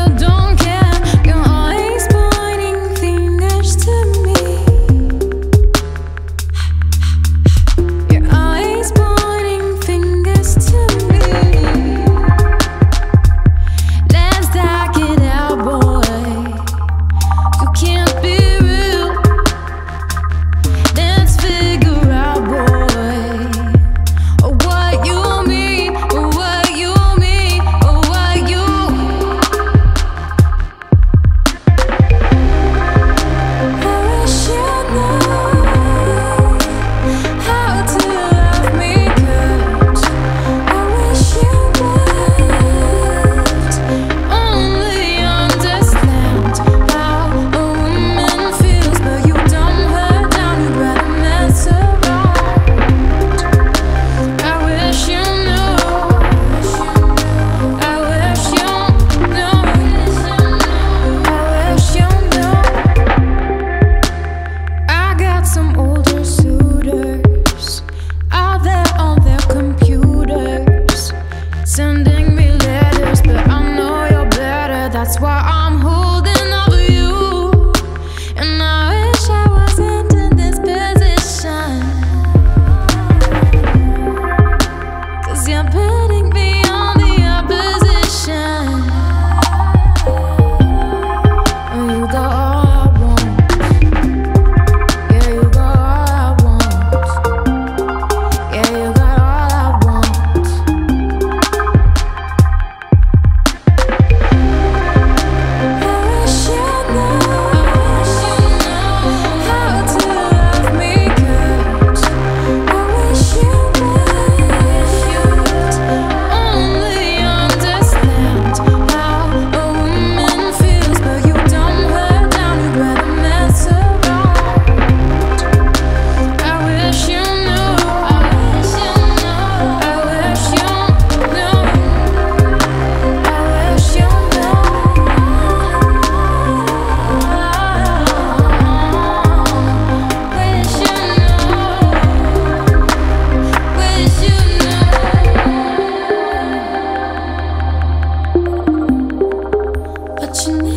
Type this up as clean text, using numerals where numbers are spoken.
don't care. You're always pointing fingers to me. You're always pointing fingers to me. Let's talk it out, boy. You can't be real. Let's figure out, boy, what you mean, what you mean, what you. I wish you knew how to love me good. I wish you would only understand how a woman feels, but you dumb her down, you'd rather mess around. I wish you knew. I wish you knew. I wish you knew. I got some older suitors out there on their computers, sending me letters, but I know you're better. That's why I'm holding over you. And I wish I wasn't in this position, 'cause you're putting me on the opposition. And you got all I want. Yeah, you got all I want. Yeah, you got all I want. I wish you knew how to love me good. I wish you would only understand how a woman feels, but you dumb her down, you'd rather mess around. I wish you knew. I wish you knew. I wish you knew. I wish you knew. Wish you knew. Wish you knew. But you